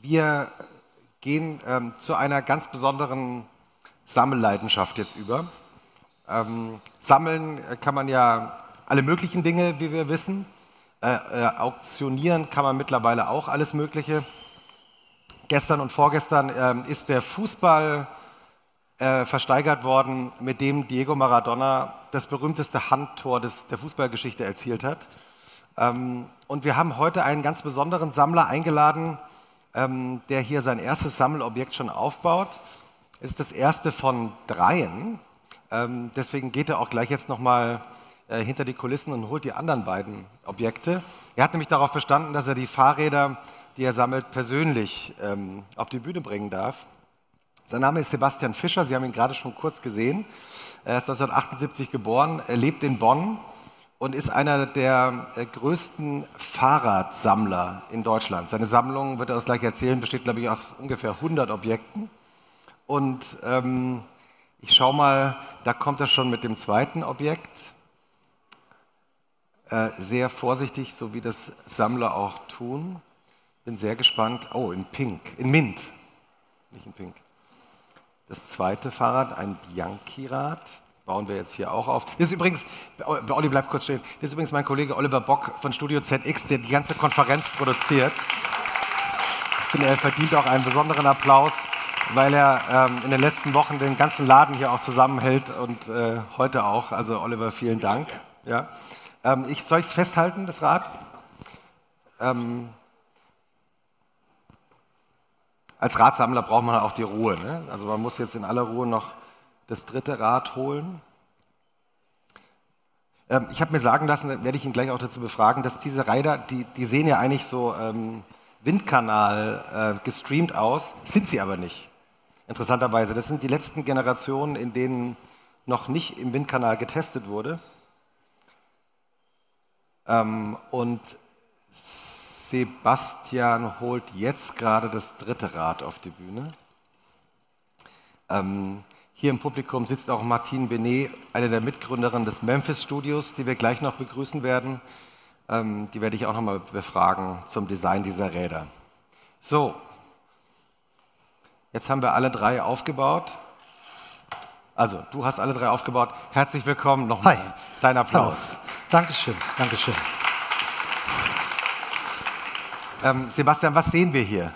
Wir gehen zu einer ganz besonderen Sammelleidenschaft jetzt über. Sammeln kann man ja alle möglichen Dinge, wie wir wissen. Auktionieren kann man mittlerweile auch alles Mögliche. Gestern und vorgestern ist der Fußball versteigert worden, mit dem Diego Maradona das berühmteste Handtor der Fußballgeschichte erzielt hat. Und wir haben heute einen ganz besonderen Sammler eingeladen, der hier sein erstes Sammelobjekt schon aufbaut. Es ist das erste von dreien. Deswegen geht er auch gleich jetzt nochmal hinter die Kulissen und holt die anderen beiden Objekte. Er hat nämlich darauf bestanden, dass er die Fahrräder, die er sammelt, persönlich auf die Bühne bringen darf. Sein Name ist Sebastian Fischer, Sie haben ihn gerade schon kurz gesehen. Er ist 1978 geboren, er lebt in Bonn und ist einer der größten Fahrradsammler in Deutschland. Seine Sammlung, wird er uns gleich erzählen, besteht, glaube ich, aus ungefähr 100 Objekten. Und ich schaue mal, da kommt er schon mit dem zweiten Objekt. Sehr vorsichtig, so wie das Sammler auch tun. Bin sehr gespannt. Oh, in Pink, in Mint, nicht in Pink. Das zweite Fahrrad, ein Bianchi-Rad, bauen wir jetzt hier auch auf. Das ist übrigens, Olli bleibt kurz stehen, das ist übrigens mein Kollege Oliver Bock von Studio ZX, der die ganze Konferenz produziert. Ich finde, er verdient auch einen besonderen Applaus, weil er in den letzten Wochen den ganzen Laden hier auch zusammenhält und heute auch. Also Oliver, vielen Dank. Ja. Soll ich es festhalten, das Rad? Als Radsammler braucht man auch die Ruhe. Ne? Also man muss jetzt in aller Ruhe noch das dritte Rad holen. Ich habe mir sagen lassen, werde ich ihn gleich auch dazu befragen, dass diese Räder, die sehen ja eigentlich so Windkanal gestreamt aus, sind sie aber nicht. Interessanterweise, das sind die letzten Generationen, in denen noch nicht im Windkanal getestet wurde. Und Sebastian holt jetzt gerade das dritte Rad auf die Bühne. Hier im Publikum sitzt auch Martine Benet, eine der Mitgründerinnen des Memphis-Studios, die wir gleich noch begrüßen werden. Die werde ich auch noch mal befragen zum Design dieser Räder. So, jetzt haben wir alle drei aufgebaut. Also, du hast alle drei aufgebaut. Herzlich willkommen nochmal. Hi. Dein Applaus. Hallo. Dankeschön, Dankeschön. Sebastian, was sehen wir hier?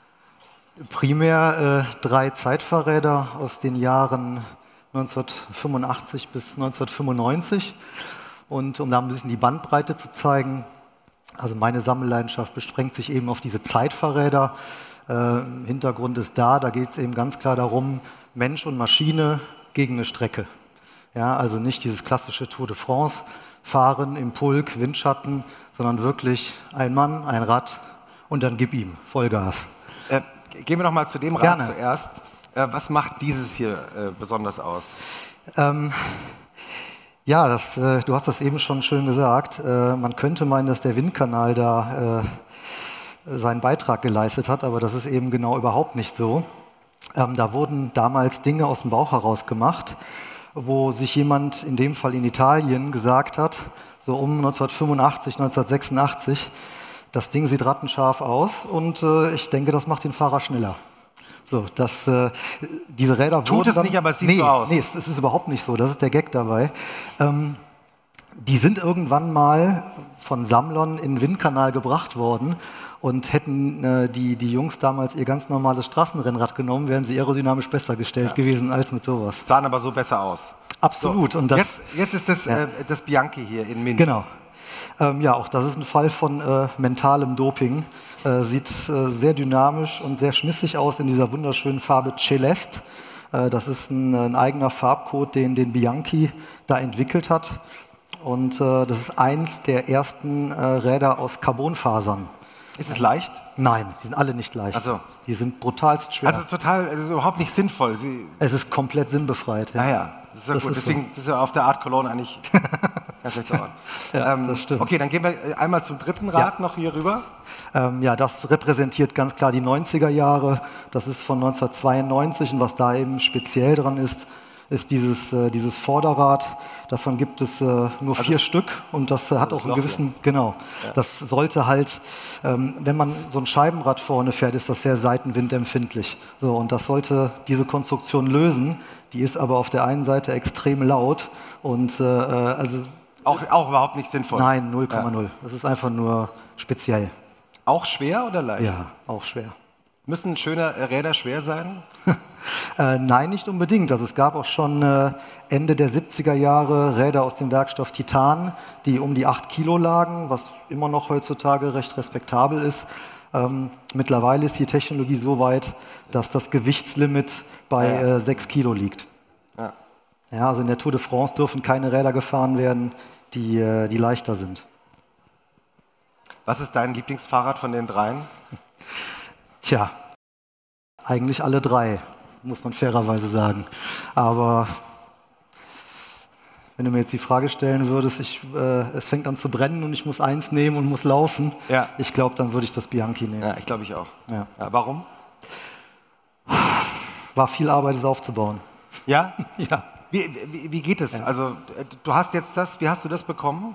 Primär 3 Zeitfahrräder aus den Jahren 1985 bis 1995. Und um da ein bisschen die Bandbreite zu zeigen, also meine Sammelleidenschaft besprengt sich eben auf diese Zeitfahrräder. Hintergrund ist da geht es eben ganz klar darum, Mensch und Maschine gegen eine Strecke. Ja, also nicht dieses klassische Tour de France, Fahren im Pulk, Windschatten, sondern wirklich ein Mann, ein Rad und dann gib ihm Vollgas. Gehen wir noch mal zu dem Rad Gerne. zuerst. Was macht dieses hier besonders aus? Ja, du hast das eben schon schön gesagt. Man könnte meinen, dass der Windkanal da seinen Beitrag geleistet hat, aber das ist eben genau überhaupt nicht so. Da wurden damals Dinge aus dem Bauch heraus gemacht, wo sich jemand, in dem Fall in Italien, gesagt hat, so um 1985, 1986, das Ding sieht rattenscharf aus und ich denke, das macht den Fahrer schneller. So, diese Räder Tut es nicht, aber es sieht so aus. Nee, es ist überhaupt nicht so, das ist der Gag dabei. Die sind irgendwann mal von Sammlern in den Windkanal gebracht worden und hätten die Jungs damals ihr ganz normales Straßenrennrad genommen, wären sie aerodynamisch besser gestellt gewesen als mit sowas. Sahen aber so besser aus. Absolut. So, und jetzt ist das Bianchi hier in Mint. Genau. Ja, auch das ist ein Fall von mentalem Doping. Sieht sehr dynamisch und sehr schmissig aus in dieser wunderschönen Farbe Celeste. Das ist ein eigener Farbcode, den Bianchi da entwickelt hat. Und das ist eins der ersten Räder aus Carbonfasern. Ist es leicht? Nein, die sind alle nicht leicht. Ach so. Die sind brutalst schwer. Also überhaupt nicht sinnvoll. Es ist komplett sinnbefreit. Ja, ja. Das ist ja gut. Deswegen ist ja auf der Art Cologne eigentlich ganz schlecht dauern. Ja, das stimmt. Okay, dann gehen wir einmal zum dritten Rad noch hier rüber. Ja, das repräsentiert ganz klar die 90er Jahre. Das ist von 1992 und was da eben speziell dran ist, ist dieses Vorderrad. Davon gibt es nur 4 Stück und das hat auch einen gewissen, genau, das sollte halt, wenn man so ein Scheibenrad vorne fährt, ist das sehr seitenwindempfindlich. So, und das sollte diese Konstruktion lösen. Die ist aber auf der einen Seite extrem laut und also auch überhaupt nicht sinnvoll. Nein, 0,0. Das ist einfach nur speziell. Auch schwer oder leicht? Ja, auch schwer. Müssen schöne Räder schwer sein? Nein, nicht unbedingt. Also es gab auch schon Ende der 70er Jahre Räder aus dem Werkstoff Titan, die um die 8 Kilo lagen, was immer noch heutzutage recht respektabel ist. Mittlerweile ist die Technologie so weit, dass das Gewichtslimit bei 6 Kilo liegt. Ja. Ja, also in der Tour de France dürfen keine Räder gefahren werden, die leichter sind. Was ist dein Lieblingsfahrrad von den dreien? Tja, eigentlich alle 3, muss man fairerweise sagen. Aber wenn du mir jetzt die Frage stellen würdest, es fängt an zu brennen und ich muss eins nehmen und muss laufen, ich glaube, dann würde ich das Bianchi nehmen. Ja, ich glaube ich auch. Ja. Ja, warum? War viel Arbeit, es aufzubauen. Ja? Ja. Wie geht es? Ja. Also du hast jetzt wie hast du das bekommen?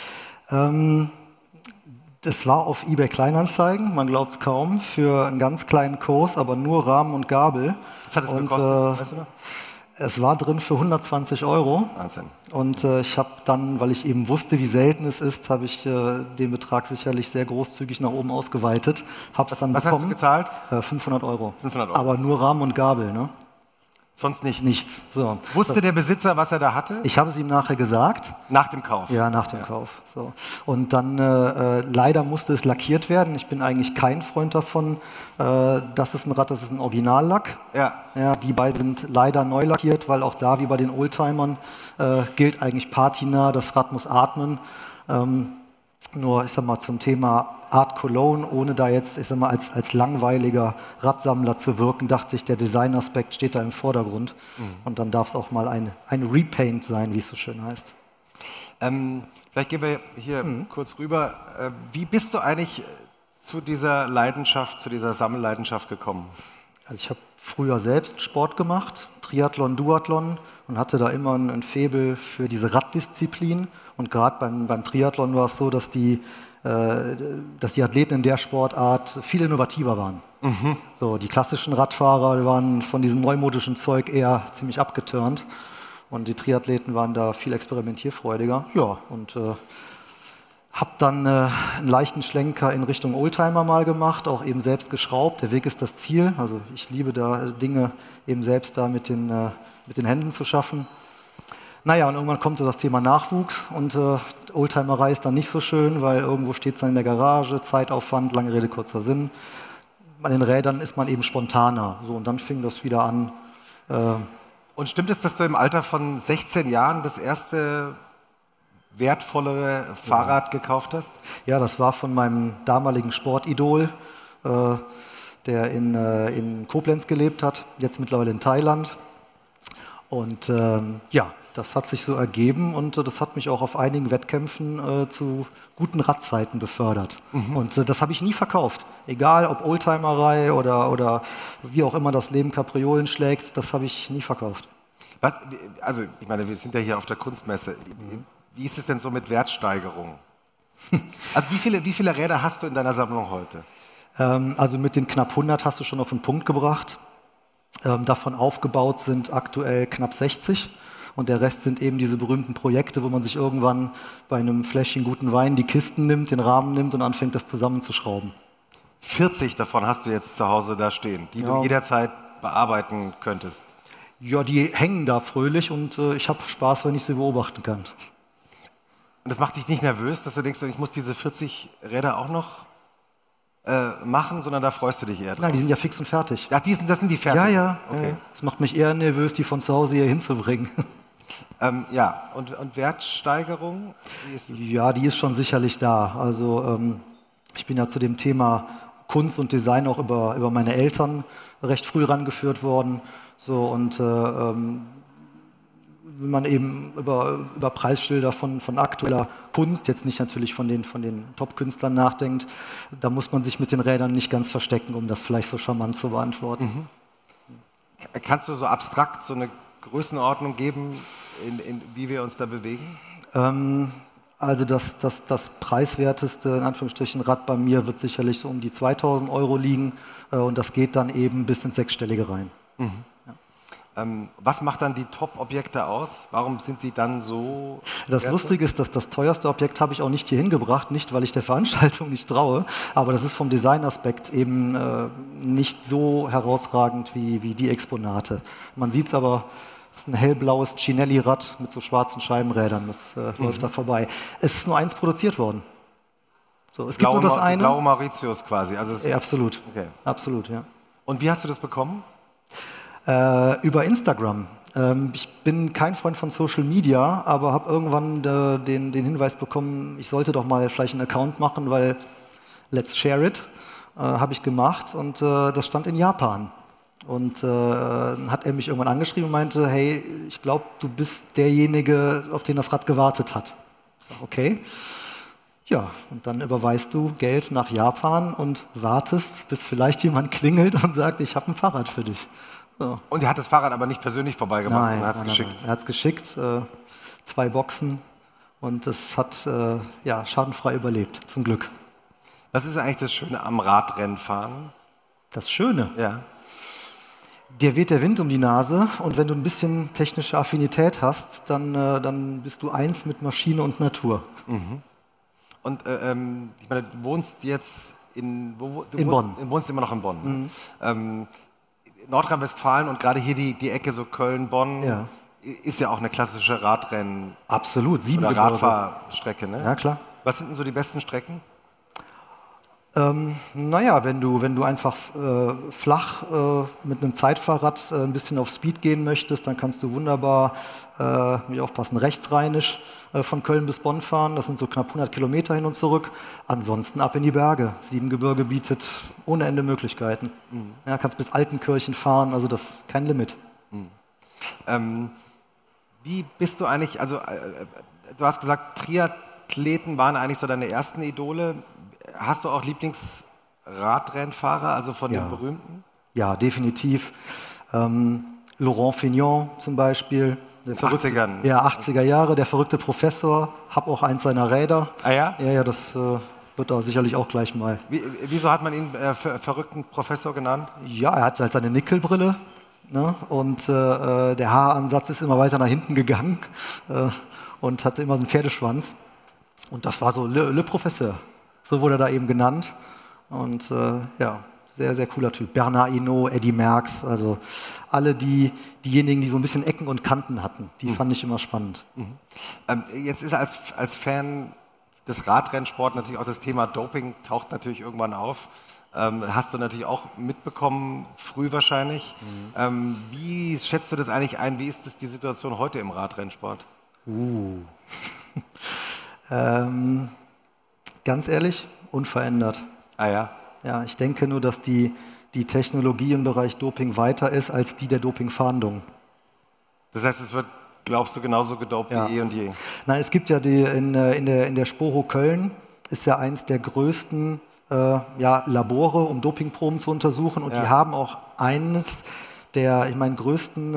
Das war auf eBay Kleinanzeigen, man glaubt es kaum, für einen ganz kleinen Kurs, aber nur Rahmen und Gabel. Was hat es gekostet? Weißt du noch? Es war drin für 120 €. Wahnsinn. Und ich habe dann, weil ich eben wusste, wie selten es ist, habe ich den Betrag sicherlich sehr großzügig nach oben ausgeweitet. Hab's dann was bekommen. Hast du gezahlt? 500 €. 500 €. Aber nur Rahmen und Gabel, ne? Sonst nichts? Nichts. So. Wusste der Besitzer, was er da hatte? Ich habe es ihm nachher gesagt. Nach dem Kauf? Ja, nach dem Kauf. So. Und dann leider musste es lackiert werden. Ich bin eigentlich kein Freund davon. Das ist ein Rad, das ist ein Originallack. Ja, die beiden sind leider neu lackiert, weil auch da, wie bei den Oldtimern, gilt eigentlich Patina, das Rad muss atmen. Nur, ich sag mal, zum Thema Art Cologne, ohne da jetzt, ich sag mal, als langweiliger Radsammler zu wirken, dachte ich, der Designaspekt steht da im Vordergrund. Und dann darf es auch mal ein Repaint sein, wie es so schön heißt. Vielleicht gehen wir hier kurz rüber. Wie bist du eigentlich zu dieser Leidenschaft, zu dieser Sammelleidenschaft gekommen? Also ich habe früher selbst Sport gemacht, Triathlon, Duathlon, und hatte da immer ein Faible für diese Raddisziplin. Und gerade beim Triathlon war es so, dass die Athleten in der Sportart viel innovativer waren. So, die klassischen Radfahrer, die waren von diesem neumodischen Zeug eher ziemlich abgeturnt. Und die Triathleten waren da viel experimentierfreudiger. Ja, und habe dann einen leichten Schlenker in Richtung Oldtimer mal gemacht, auch eben selbst geschraubt. Der Weg ist das Ziel. Also ich liebe da Dinge eben selbst da mit den Händen zu schaffen. Naja, und irgendwann kommt so das Thema Nachwuchs und Oldtimerei ist dann nicht so schön, weil irgendwo steht es dann in der Garage, Zeitaufwand, lange Rede, kurzer Sinn. Bei den Rädern ist man eben spontaner. So, und dann fing das wieder an. Und stimmt es, dass du im Alter von 16 Jahren das erste wertvolle Fahrrad gekauft hast? Ja, das war von meinem damaligen Sportidol, der in Koblenz gelebt hat, jetzt mittlerweile in Thailand. Und ja, das hat sich so ergeben und das hat mich auch auf einigen Wettkämpfen zu guten Radzeiten befördert. Und das habe ich nie verkauft. Egal ob Oldtimerei oder wie auch immer das Leben Kapriolen schlägt, das habe ich nie verkauft. Also, ich meine, wir sind ja hier auf der Kunstmesse. Wie ist es denn so mit Wertsteigerung? Also wie viele Räder hast du in deiner Sammlung heute? Also mit den knapp 100 hast du schon auf den Punkt gebracht. Davon aufgebaut sind aktuell knapp 60. Und der Rest sind eben diese berühmten Projekte, wo man sich irgendwann bei einem Fläschchen guten Wein die Kisten nimmt, den Rahmen nimmt und anfängt, das zusammenzuschrauben. 40 davon hast du jetzt zu Hause da stehen, die du jederzeit bearbeiten könntest. Ja, die hängen da fröhlich und ich habe Spaß, wenn ich sie beobachten kann. Und das macht dich nicht nervös, dass du denkst, ich muss diese 40 Räder auch noch machen, sondern da freust du dich eher drauf? Nein, die sind ja fix und fertig. Ach, das sind die fertig? Ja, ja. Okay. Das macht mich eher nervös, die von zu Hause hier hinzubringen. Ja, und Wertsteigerung? Ja, die ist schon sicherlich da. Also ich bin ja zu dem Thema Kunst und Design auch über meine Eltern recht früh rangeführt worden. So, und wenn man eben über Preisschilder von aktueller Kunst, jetzt nicht natürlich von den Top-Künstlern nachdenkt, da muss man sich mit den Rädern nicht ganz verstecken, um das vielleicht so charmant zu beantworten. Kannst du so abstrakt so eine Größenordnung geben, wie wir uns da bewegen? Also das preiswerteste, in Anführungsstrichen, Rad bei mir wird sicherlich so um die 2.000 Euro liegen und das geht dann eben bis ins Sechsstellige rein. Mhm. Was macht dann die Top-Objekte aus? Warum sind die dann so? Das Lustige ist, dass das teuerste Objekt habe ich auch nicht hier hingebracht, nicht weil ich der Veranstaltung nicht traue, aber das ist vom Designaspekt eben nicht so herausragend wie die Exponate. Man sieht es aber, es ist ein hellblaues Cinelli-Rad mit so schwarzen Scheibenrädern, das läuft da vorbei. Es ist nur eins produziert worden. So, es gibt nur das eine. Blaue Mauritius quasi. Also ja, absolut. Okay. Absolut, ja. Und wie hast du das bekommen? Über Instagram. Ich bin kein Freund von Social Media, aber habe irgendwann den Hinweis bekommen, ich sollte doch mal vielleicht einen Account machen, weil let's share it, habe ich gemacht und das stand in Japan. Und hat er mich irgendwann angeschrieben und meinte, hey, ich glaube, du bist derjenige, auf den das Rad gewartet hat. Ich sage, okay. Ja, und dann überweist du Geld nach Japan und wartest, bis vielleicht jemand klingelt und sagt, ich habe ein Fahrrad für dich. So. Und er hat das Fahrrad aber nicht persönlich vorbeigebracht, sondern hat es geschickt? Er hat es geschickt, 2 Boxen und es hat schadenfrei überlebt, zum Glück. Was ist eigentlich das Schöne am Radrennfahren? Das Schöne? Ja. Dir weht der Wind um die Nase und wenn du ein bisschen technische Affinität hast, dann bist du eins mit Maschine und Natur. Mhm. Und ich meine, du wohnst jetzt in Bonn. Du wohnst immer noch in Bonn. Mhm. Nordrhein-Westfalen und gerade hier die Ecke so Köln-Bonn ist ja auch eine klassische Radrennen- Absolut, oder Radfahrstrecke. Ne? Ja, klar. Was sind denn so die besten Strecken? Naja, wenn du einfach flach mit einem Zeitfahrrad ein bisschen auf Speed gehen möchtest, dann kannst du wunderbar, aufpassen, rechtsrheinisch von Köln bis Bonn fahren. Das sind so knapp 100 Kilometer hin und zurück. Ansonsten ab in die Berge. Siebengebirge bietet ohne Ende Möglichkeiten. Mhm. Ja, kannst bis Altenkirchen fahren, also das ist kein Limit. Mhm. Wie bist du eigentlich, also du hast gesagt, Triathleten waren eigentlich so deine ersten Idole. Hast du auch Lieblingsradrennfahrer, also von den berühmten? Ja, definitiv. Laurent Fignon zum Beispiel. Der 80ern? Ja, 80er Jahre, der verrückte Professor. Hab auch eins seiner Räder. Ah ja? Ja, das wird da sicherlich auch gleich mal. Wieso hat man ihn verrückten Professor genannt? Ja, er hat halt seine Nickelbrille, ne? Und der Haaransatz ist immer weiter nach hinten gegangen und hatte immer einen Pferdeschwanz. Und das war so Le Professeur. So wurde er da eben genannt. Und sehr, sehr cooler Typ. Bernard Hinault, Eddy Merckx, also alle diejenigen, die so ein bisschen Ecken und Kanten hatten, die fand ich immer spannend. Mhm. Jetzt ist als Fan des Radrennsports natürlich auch das Thema Doping taucht natürlich irgendwann auf. Hast du natürlich auch mitbekommen, früh wahrscheinlich. Mhm. Wie schätzt du das eigentlich ein? Wie ist das die Situation heute im Radrennsport? Ganz ehrlich, unverändert. Ah ja? Ja, ich denke nur, dass die Technologie im Bereich Doping weiter ist als die der Dopingfahndung. Das heißt, es wird, glaubst du, genauso gedopt wie eh und je? Nein, es gibt ja in der Sporo Köln, ist ja eins der größten Labore, um Dopingproben zu untersuchen. Und die haben auch eines der, größten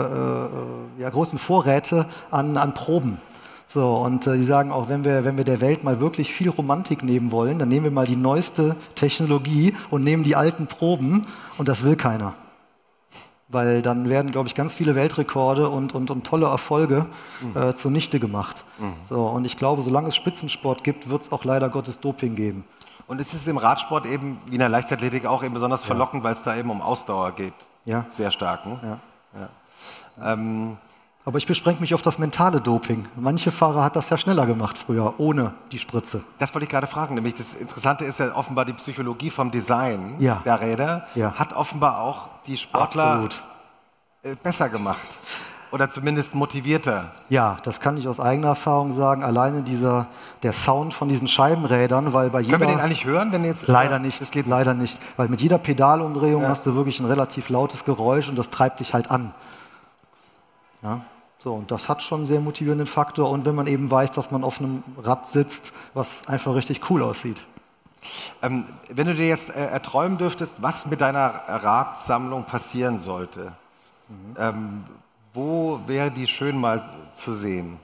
Vorräte an Proben. So, und die sagen auch, wenn wir der Welt mal wirklich viel Romantik nehmen wollen, dann nehmen wir mal die neueste Technologie und nehmen die alten Proben und das will keiner. Weil dann werden, glaube ich, ganz viele Weltrekorde und tolle Erfolge zunichte gemacht. Mhm. So, und ich glaube, solange es Spitzensport gibt, wird es auch leider Gottes Doping geben. Und es ist im Radsport eben, wie in der Leichtathletik, auch eben besonders verlockend, weil es da eben um Ausdauer geht. Ja. Sehr stark. Ne? Ja. Aber ich beschränke mich auf das mentale Doping. Manche Fahrer hat das ja schneller gemacht früher, ohne die Spritze. Das wollte ich gerade fragen. Nämlich das Interessante ist ja offenbar die Psychologie vom Design der Räder. Ja. Hat offenbar auch die Sportler besser gemacht. Oder zumindest motivierter. Ja, das kann ich aus eigener Erfahrung sagen. Alleine der Sound von diesen Scheibenrädern, weil bei jeder... Können wir den eigentlich hören, wenn jetzt... Leider nicht, das geht leider nicht. Weil mit jeder Pedalumdrehung hast du wirklich ein relativ lautes Geräusch und das treibt dich halt an. Ja. So, und das hat schon einen sehr motivierenden Faktor. Und wenn man eben weiß, dass man auf einem Rad sitzt, was einfach richtig cool aussieht. Wenn du dir jetzt erträumen dürftest, was mit deiner Radsammlung passieren sollte, Wo wäre die schön mal zu sehen?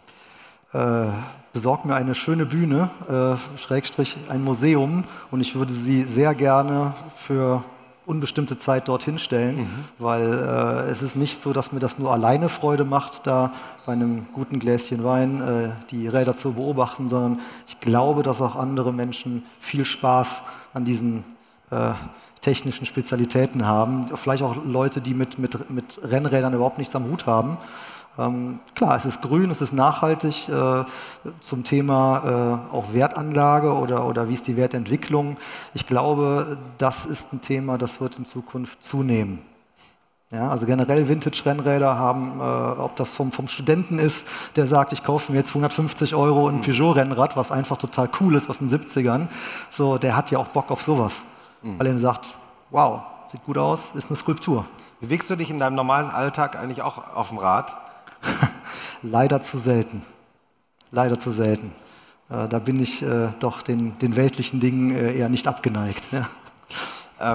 Besorgt mir eine schöne Bühne, Schrägstrich ein Museum, und ich würde sie sehr gerne für unbestimmte Zeit dorthin stellen, weil es ist nicht so, dass mir das nur alleine Freude macht, da bei einem guten Gläschen Wein die Räder zu beobachten, sondern ich glaube, dass auch andere Menschen viel Spaß an diesen technischen Spezialitäten haben. Vielleicht auch Leute, die mit Rennrädern überhaupt nichts am Hut haben. Klar, es ist grün, es ist nachhaltig, zum Thema auch Wertanlage oder wie ist die Wertentwicklung. Ich glaube, das ist ein Thema, das wird in Zukunft zunehmen. Ja, also generell Vintage-Rennräder haben, ob das vom Studenten ist, der sagt, ich kaufe mir jetzt für 150 € ein Peugeot-Rennrad, was einfach total cool ist aus den 70ern, so, der hat ja auch Bock auf sowas, weil er sagt, wow, sieht gut aus, ist eine Skulptur. Bewegst du dich in deinem normalen Alltag eigentlich auch auf dem Rad? Leider zu selten. Leider zu selten. Da bin ich doch den weltlichen Dingen eher nicht abgeneigt. Ja.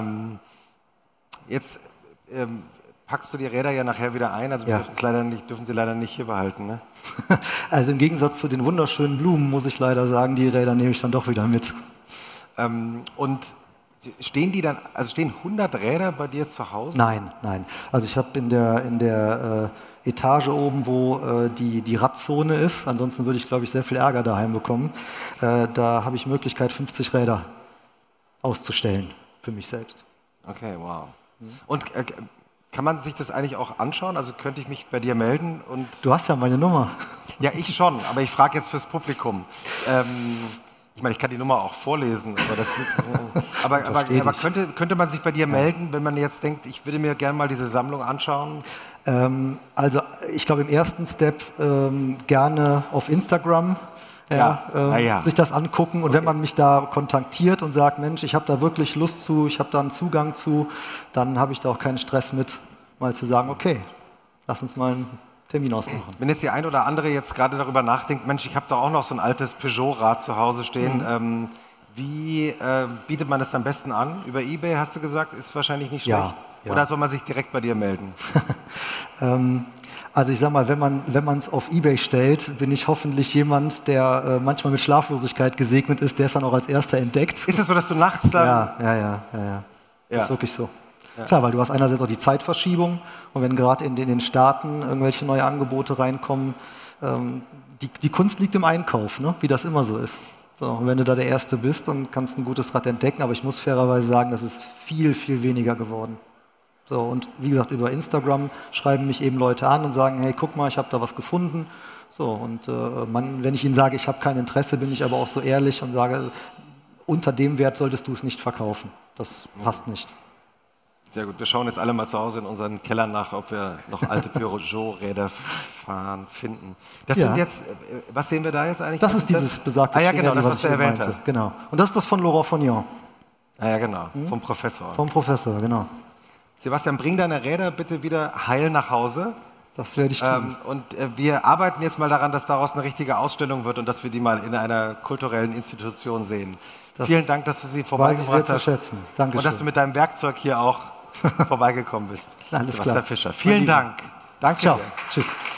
Jetzt packst du die Räder ja nachher wieder ein, also wir dürfen sie leider nicht hier behalten. Ne? Also im Gegensatz zu den wunderschönen Blumen muss ich leider sagen, die Räder nehme ich dann doch wieder mit. Und stehen 100 Räder bei dir zu Hause? Nein. Also ich habe in der Etage oben, wo die Radzone ist, ansonsten würde ich, glaube ich, sehr viel Ärger daheim bekommen, da habe ich Möglichkeit, 50 Räder auszustellen für mich selbst. Okay, wow. Und kann man sich das eigentlich auch anschauen? Also könnte ich mich bei dir melden? Und du hast ja meine Nummer. Ja, ich schon, aber ich frage jetzt fürs Publikum. Ich meine, ich kann die Nummer auch vorlesen, aber könnte man sich bei dir melden, wenn man jetzt denkt, ich würde mir gerne mal diese Sammlung anschauen? Also ich glaube im ersten Step gerne auf Instagram sich das angucken, und wenn man mich da kontaktiert und sagt, Mensch, ich habe da wirklich Lust zu, ich habe da einen Zugang zu, dann habe ich da auch keinen Stress mit, mal zu sagen, okay, lass uns mal einen Termin ausmachen. Wenn jetzt die ein oder andere jetzt gerade darüber nachdenkt, Mensch, ich habe da auch noch so ein altes Peugeot-Rad zu Hause stehen, wie bietet man das am besten an? Über eBay, hast du gesagt, ist wahrscheinlich nicht schlecht? Ja. Oder soll man sich direkt bei dir melden? Also ich sag mal, wenn man es auf eBay stellt, bin ich hoffentlich jemand, der manchmal mit Schlaflosigkeit gesegnet ist, der es dann auch als erster entdeckt. Ist es so, dass du nachts dann... Ja. Das ist wirklich so. Ja. Klar, weil du hast einerseits auch die Zeitverschiebung, und wenn gerade in den Staaten irgendwelche neue Angebote reinkommen, die Kunst liegt im Einkauf, ne? Wie das immer so ist. So, und wenn du da der Erste bist, dann kannst du ein gutes Rad entdecken, aber ich muss fairerweise sagen, das ist viel, viel weniger geworden. So, und wie gesagt, über Instagram schreiben mich eben Leute an und sagen, hey, guck mal, ich habe da was gefunden. So, und wenn ich ihnen sage, ich habe kein Interesse, bin ich aber auch so ehrlich und sage, unter dem Wert solltest du es nicht verkaufen. Das passt nicht. Sehr gut, wir schauen jetzt alle mal zu Hause in unseren Kellern nach, ob wir noch alte Peugeot-Räder finden. Das sind jetzt, was sehen wir da jetzt eigentlich? Das ist dieses besagte genau, das, was du erwähnt hast. Genau. Und das ist das von Laurent Fognon. Ah ja, genau, vom Professor. Vom Professor, genau. Sebastian, bring deine Räder bitte wieder heil nach Hause. Das werde ich tun. Und wir arbeiten jetzt mal daran, dass daraus eine richtige Ausstellung wird und dass wir die mal in einer kulturellen Institution sehen. Vielen Dank, dass du sie vorbeigebracht hast. Schätzen. Dankeschön. Und dass du mit deinem Werkzeug hier auch vorbeigekommen bist. Alles Sebastian klar. Fischer. Vielen Dank. Danke. Ciao. Tschüss.